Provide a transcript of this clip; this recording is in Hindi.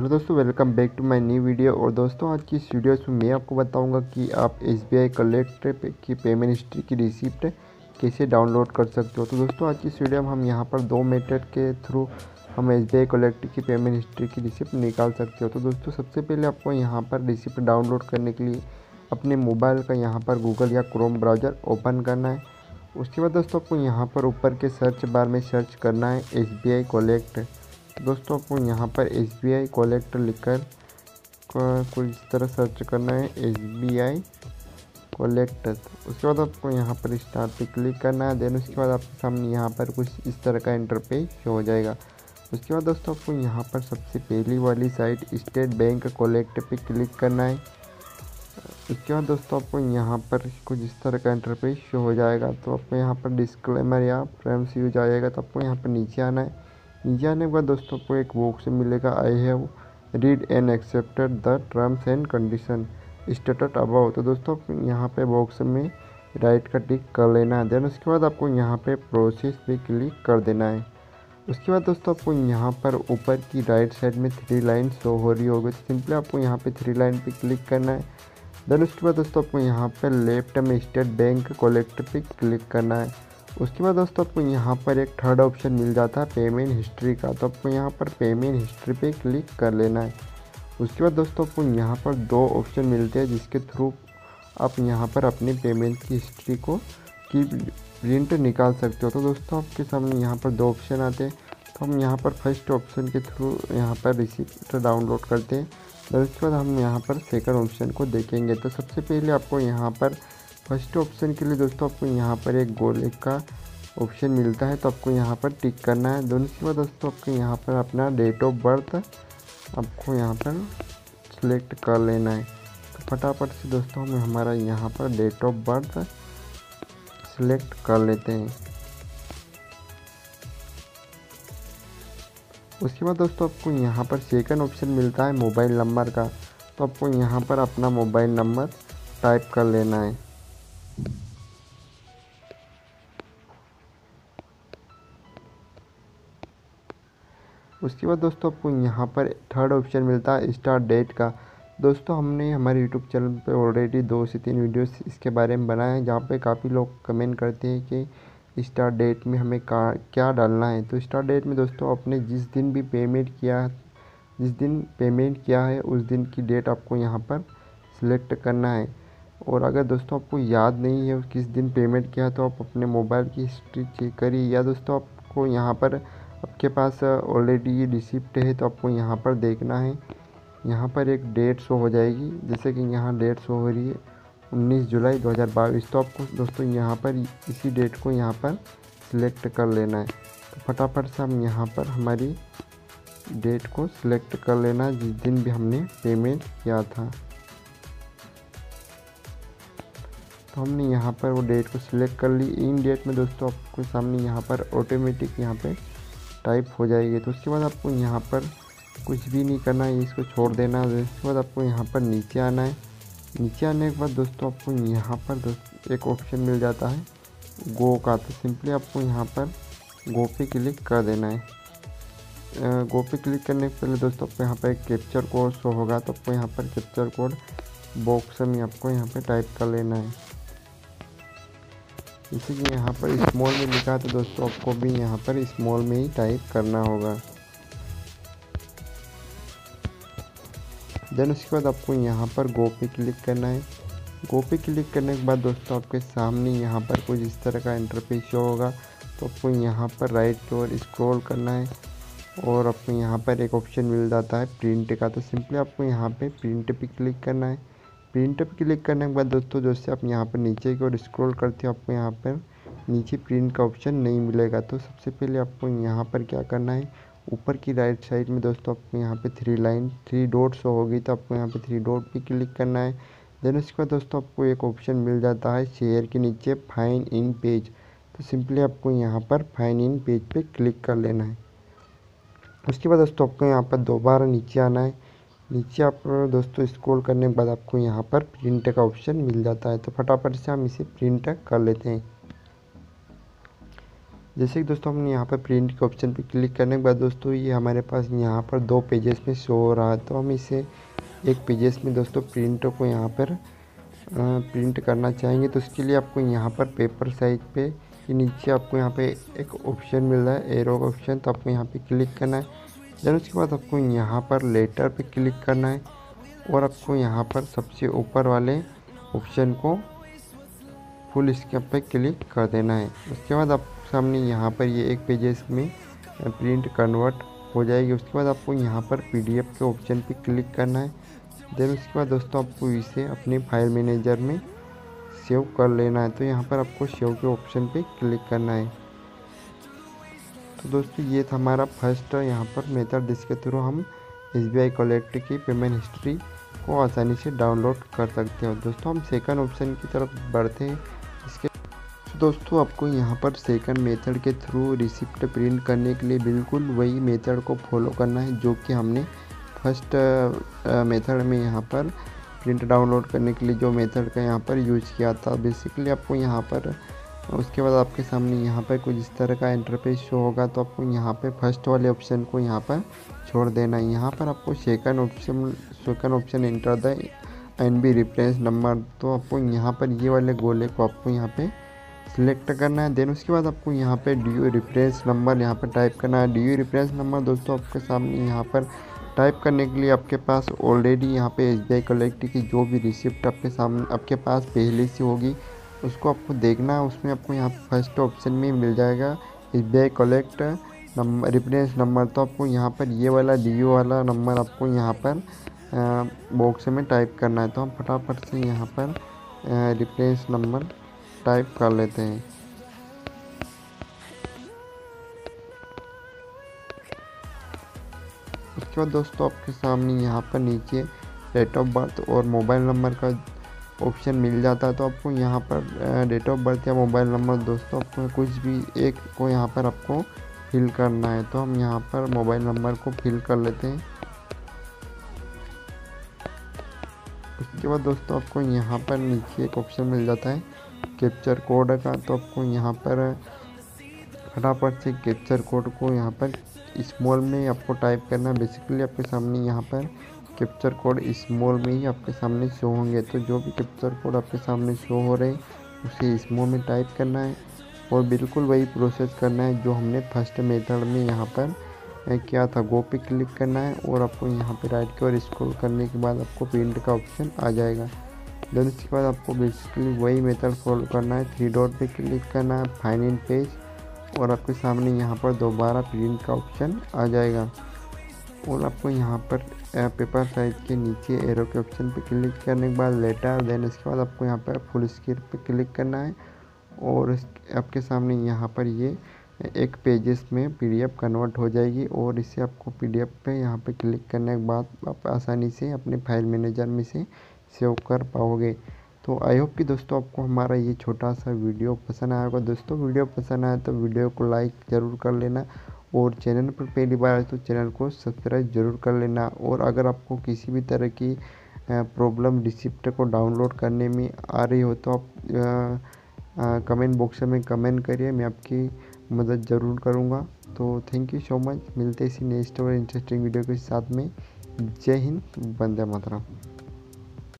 हेलो दोस्तों, welcome back to my new video. और दोस्तों, आज की इस वीडियो में मैं आपको बताऊंगा कि आप SBI कलेक्ट की पेमेंट हिस्ट्री की रिसिप्ट कैसे डाउनलोड कर सकते हो। तो दोस्तों, आज की इस वीडियो में हम यहाँ पर दो मेथड के थ्रू हम SBI कलेक्ट की पेमेंट हिस्ट्री की रिसिप्ट निकाल सकते हो। तो दोस्तों, सबसे पहले आपको यहाँ पर रिसिप्ट डाउनलोड करने के लिए अपने मोबाइल का यहाँ पर गूगल या क्रोम ब्राउज़र ओपन करना है। उसके बाद दोस्तों, आपको यहाँ पर ऊपर के सर्च बार में सर्च करना है SBI कलेक्ट। दोस्तों, आपको यहाँ पर SBI कलेक्ट लिखकर कुछ इस तरह सर्च करना है SBI कलेक्ट। उसके बाद आपको यहाँ पर स्टार्ट पे क्लिक करना है। देन उसके बाद आपके सामने यहाँ पर कुछ इस तरह का इंटरफेस शो हो जाएगा। उसके बाद दोस्तों, आपको यहाँ पर सबसे पहली वाली साइट स्टेट बैंक कलेक्ट पे क्लिक करना है। उसके बाद दोस्तों, आपको यहाँ पर कुछ इस तरह का इंटरफेस शो हो जाएगा। तो आपको यहाँ पर डिस्क्लेमर या फ्रेम्स यूज आ जाएगा। तो आपको यहाँ पर नीचे आना है। नीचे आने के बाद दोस्तों, आपको एक बॉक्स मिलेगा, I have read and accepted the terms and condition stated above. तो दोस्तों, यहाँ पे बॉक्स में राइट का टिक कर लेना है। देन उसके बाद आपको यहाँ पे प्रोसेस पे क्लिक कर देना है। उसके बाद दोस्तों, आपको यहाँ पर ऊपर की राइट साइड में 3 लाइन शो हो रही होगी। तो सिंपली आपको यहाँ पे 3 लाइन पे क्लिक करना है। देन उसके बाद दोस्तों, आपको यहाँ पर लेफ्ट में स्टेट बैंक कलेक्ट पे क्लिक करना है। उसके बाद दोस्तों, आपको यहाँ पर एक थर्ड ऑप्शन मिल जाता है पेमेंट हिस्ट्री का। तो आपको यहाँ पर पेमेंट हिस्ट्री पे क्लिक कर लेना है। उसके बाद दोस्तों, आपको यहाँ पर 2 ऑप्शन मिलते हैं जिसके थ्रू आप यहाँ पर अपनी पेमेंट की हिस्ट्री की प्रिंट निकाल सकते हो। तो दोस्तों, आपके सामने यहाँ पर 2 ऑप्शन आते हैं। तो हम यहाँ पर फर्स्ट ऑप्शन के थ्रू यहाँ पर रिसिप्ट डाउनलोड करते हैं। तो उसके बाद हम यहाँ पर सेकंड ऑप्शन को देखेंगे। तो सबसे पहले आपको यहाँ पर फर्स्ट ऑप्शन के लिए दोस्तों, आपको यहाँ पर एक गोले का ऑप्शन मिलता है। तो आपको यहाँ पर टिक करना है। दोनों के बाद दोस्तों, आपको यहाँ पर अपना डेट ऑफ बर्थ आपको यहाँ पर सिलेक्ट कर लेना है। तो फटाफट से दोस्तों हम हमारा यहाँ पर डेट ऑफ बर्थ सिलेक्ट कर लेते हैं। उसके बाद दोस्तों, आपको यहाँ पर सेकंड ऑप्शन मिलता है मोबाइल नंबर का। तो आपको यहाँ पर अपना मोबाइल नंबर टाइप कर लेना है। उसके बाद दोस्तों, आपको यहाँ पर थर्ड ऑप्शन मिलता है स्टार्ट डेट का। दोस्तों, हमने हमारे यूट्यूब चैनल पे ऑलरेडी 2 से 3 वीडियोस इसके बारे में बनाए हैं, जहाँ पे काफ़ी लोग कमेंट करते हैं कि स्टार्ट डेट में हमें क्या डालना है। तो स्टार्ट डेट में दोस्तों, आपने जिस दिन पेमेंट किया है उस दिन की डेट आपको यहाँ पर सिलेक्ट करना है। और अगर दोस्तों आपको याद नहीं है किस दिन पेमेंट किया, तो आप अपने मोबाइल की हिस्ट्री चेक करिए, या दोस्तों आपको यहाँ पर आपके पास ऑलरेडी ये रिसिप्ट है तो आपको यहाँ पर देखना है। यहाँ पर एक डेट शो हो जाएगी, जैसे कि यहाँ डेट शो हो रही है 19 जुलाई 2022। तो आपको दोस्तों यहाँ पर इसी डेट को यहाँ पर सिलेक्ट कर लेना है। तो फटाफट से हम यहाँ पर हमारी डेट को सिलेक्ट कर लेना है जिस दिन भी हमने पेमेंट किया था। तो हमने यहाँ पर वो डेट को सिलेक्ट कर ली। इन डेट में दोस्तों आपको सामने यहाँ पर ऑटोमेटिक यहाँ पे टाइप हो जाएगी। तो उसके बाद आपको यहाँ पर कुछ भी नहीं करना है, इसको छोड़ देना है। उसके बाद आपको यहाँ पर नीचे आना है। नीचे आने के बाद दोस्तों, आपको यहाँ पर एक ऑप्शन मिल जाता है गो का। तो सिंपली आपको यहाँ पर गो पे क्लिक कर देना है। गो पे क्लिक करने के पहले दोस्तों, आपको यहाँ पर एक कैप्चर कोड शो होगा। तो आपको यहाँ पर कैप्चर कोड बॉक्स में आपको यहाँ पर टाइप कर लेना है। इसी के यहाँ पर स्मॉल में लिखा है, तो दोस्तों आपको भी यहाँ पर स्मॉल में ही टाइप करना होगा। देन उसके बाद आपको यहाँ पर गो पे क्लिक करना है। गो पे क्लिक करने के बाद दोस्तों, आपके सामने यहाँ पर कुछ इस तरह का इंटरफेस शो होगा। तो आपको यहाँ पर राइट की ओर स्क्रॉल करना है और आपको यहाँ पर एक ऑप्शन मिल जाता है प्रिंट का। तो सिंपली आपको यहाँ पे प्रिंट पे क्लिक करना है। प्रिंट पे क्लिक करने के बाद दोस्तों, जैसे आप यहाँ पर नीचे की ओर स्क्रॉल करते हो, आपको यहाँ पर नीचे प्रिंट का ऑप्शन नहीं मिलेगा। तो सबसे पहले आपको यहाँ पर क्या करना है, ऊपर की राइट साइड में दोस्तों आपको यहाँ पे 3 डॉट शो होगी। तो आपको यहाँ पे 3 डॉट पे क्लिक करना है। देन उसके बाद दोस्तों, आपको एक ऑप्शन मिल जाता है शेयर के नीचे फाइंड इन पेज। तो सिंपली आपको यहाँ पर फाइंड इन पेज पे क्लिक कर लेना है। उसके बाद दोस्तों, आपको यहाँ पर दोबारा नीचे आना है। नीचे आप दोस्तों स्क्रॉल करने के बाद आपको यहाँ पर प्रिंट का ऑप्शन मिल जाता है। तो फटाफट से हम इसे प्रिंट कर लेते हैं। जैसे कि दोस्तों हमने यहाँ पर प्रिंट के ऑप्शन पे क्लिक करने के बाद दोस्तों ये हमारे पास यहाँ पर 2 पेजेस में शो हो रहा है। तो हम इसे एक पेजेस में दोस्तों प्रिंट को यहाँ पर प्रिंट करना चाहेंगे। तो उसके लिए आपको यहाँ पर पेपर साइज पे के नीचे आपको यहाँ पे एक ऑप्शन मिल रहा है, एरो का ऑप्शन। तो आपको यहाँ पे क्लिक करना है। देन उसके बाद आपको यहाँ पर लेटर पे क्लिक करना है और आपको यहाँ पर सबसे ऊपर वाले ऑप्शन को फुल स्क्रीन पे क्लिक कर देना है। उसके बाद आप सामने यहाँ पर ये एक पेजेस में प्रिंट कन्वर्ट हो जाएगी। उसके बाद आपको यहाँ पर पीडीएफ के ऑप्शन पे क्लिक करना है। देन उसके बाद दोस्तों आपको इसे अपने फाइल मैनेजर में सेव कर लेना है। तो यहाँ पर आपको सेव के ऑप्शन पे क्लिक करना है। तो दोस्तों ये था हमारा फर्स्ट यहाँ पर मेथड जिसके थ्रू हम SBI कलेक्ट की पेमेंट हिस्ट्री को आसानी से डाउनलोड कर सकते हो। दोस्तों हम सेकंड ऑप्शन की तरफ बढ़ते हैं। इसके दोस्तों आपको यहाँ पर सेकंड मेथड के थ्रू रिसिप्ट प्रिंट करने के लिए बिल्कुल वही मेथड को फॉलो करना है जो कि हमने फर्स्ट मेथड में यहाँ पर प्रिंट डाउनलोड करने के लिए जो मेथड का यहाँ पर यूज़ किया था। बेसिकली आपको यहाँ पर उसके बाद आपके सामने यहाँ पर कुछ इस तरह का इंटरफेस शो होगा। तो आपको यहाँ पे फर्स्ट वाले ऑप्शन को यहाँ पर छोड़ देना है। यहाँ पर आपको second option enter the NB reference number. तो आपको यहाँ पर ये वाले गोले को आपको यहाँ पे सिलेक्ट करना है। देन उसके बाद आपको यहाँ पे DU रेफरेंस नंबर यहाँ पर टाइप करना है। DU रेफरेंस नंबर दोस्तों आपके सामने यहाँ पर टाइप करने के लिए आपके पास ऑलरेडी यहाँ पे SBI कलेक्ट की जो भी रिसिप्ट आपके पास पहले से होगी उसको आपको देखना है। उसमें आपको यहाँ फर्स्ट ऑप्शन में मिल जाएगा SBI collect number reference number. तो आपको यहाँ पर ये वाला DU वाला नंबर आपको यहाँ पर बॉक्स में टाइप करना है। तो हम फटाफट से यहाँ पर रेफरेंस नंबर टाइप कर लेते हैं। उसके बाद दोस्तों आपके सामने यहाँ पर नीचे डेट ऑफ बर्थ और मोबाइल नंबर का ऑप्शन मिल जाता है। तो आपको यहाँ पर डेट ऑफ बर्थ या मोबाइल नंबर दोस्तों आपको कुछ भी एक को यहाँ पर आपको फिल करना है। तो हम यहाँ पर मोबाइल नंबर को फिल कर लेते हैं। उसके बाद दोस्तों आपको यहाँ पर नीचे एक ऑप्शन मिल जाता है कैप्चर कोड का। तो आपको यहाँ पर फटाफट से कैप्चर कोड को यहाँ पर स्मॉल में आपको टाइप करना है। बेसिकली आपके सामने यहाँ पर कैप्चर कोड स्मॉल में ही आपके सामने शो होंगे। तो जो भी कैप्चर कोड आपके सामने शो हो रहे हैं उसे स्मॉल में टाइप करना है और बिल्कुल वही प्रोसेस करना है जो हमने फर्स्ट मेथड में यहाँ पर किया था। गो पे क्लिक करना है और आपको यहाँ पे राइट की ओर स्क्रॉल करने के बाद आपको प्रिंट का ऑप्शन आ जाएगा। देन इसके बाद आपको बेसिकली वही मेथड फॉलो करना है। 3 डॉट पे क्लिक करना है, फाइन इन पेज, और आपके सामने यहाँ पर दोबारा प्रिंट का ऑप्शन आ जाएगा। और आपको यहाँ पर पेपर साइज के नीचे एरो के ऑप्शन पे क्लिक करने के बाद लेटर, देन इसके बाद आपको यहाँ पर फुल स्क्रीन पे क्लिक करना है और आपके सामने यहाँ पर ये एक पेजेस में PDF कन्वर्ट हो जाएगी। और इसे आपको PDF पे यहाँ पे क्लिक करने के बाद आप आसानी से अपने फाइल मैनेजर में से सेव कर पाओगे। तो आई होप कि दोस्तों आपको हमारा ये छोटा सा वीडियो पसंद आया होगा। दोस्तों वीडियो पसंद आया तो वीडियो को लाइक ज़रूर कर लेना और चैनल पर पहली बार आए तो चैनल को सब्सक्राइब ज़रूर कर लेना। और अगर आपको किसी भी तरह की प्रॉब्लम रिसिप्ट को डाउनलोड करने में आ रही हो तो आप कमेंट बॉक्स में कमेंट करिए, मैं आपकी मदद ज़रूर करूँगा। तो थैंक यू सो मच। मिलते इसी नेक्स्ट और इंटरेस्टिंग वीडियो के साथ में। जय हिंद, वंदे मातरम।